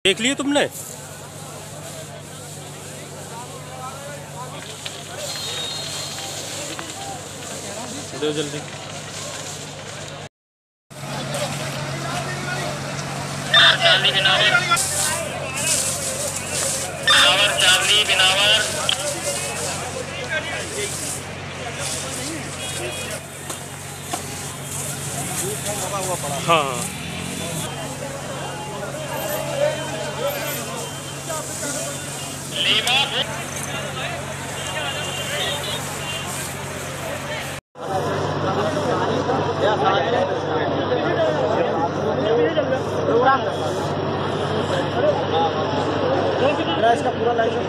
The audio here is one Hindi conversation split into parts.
देख लिए तुमने? दो जल्दी। चार्ली बिनावर, चार्ली बिनावर। हाँ इसका पूरा लाइसेंस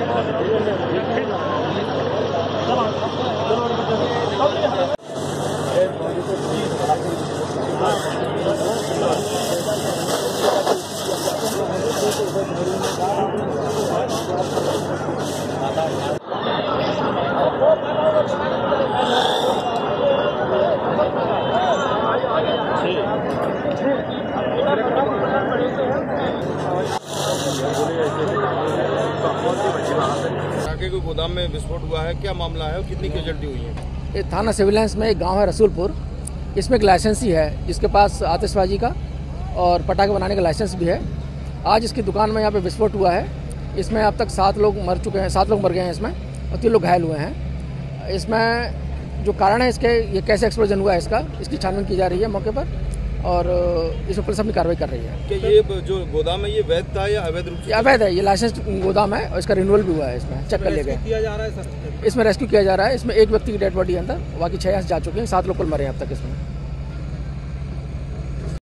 के गोदाम में विस्फोट हुआ है, क्या मामला है और कितनी कैजुअल्टी हुई है? ये थाना सिविलांस में एक गांव है रसूलपुर, इसमें एक लाइसेंसी है जिसके पास आतिशबाजी का और पटाखे बनाने का लाइसेंस भी है। आज इसकी दुकान में यहाँ पे विस्फोट हुआ है। इसमें अब तक 7 लोग मर चुके हैं, 7 लोग मर गए हैं इसमें और 3 लोग घायल हुए हैं। इसमें जो कारण है इसके, ये कैसे एक्सप्लोजन हुआ है इसकी छानबीन की जा रही है मौके पर और इस पर पुलिस अपनी कार्रवाई कर रही है। कि ये जो गोदाम है ये वैध था या अवैध रूप से? अवैध है, ये लाइसेंस गोदाम है और इसका रिन्यूअल भी हुआ है। इसमें चेक कर ले गए, किया जा रहा है सर? इसमें रेस्क्यू किया जा रहा है। इसमें एक व्यक्ति की डेड बॉडी है अंदर, बाकी 6 यहाँ से जा चुके हैं, 7 लोग कुल मरे हैं अब तक इसमें।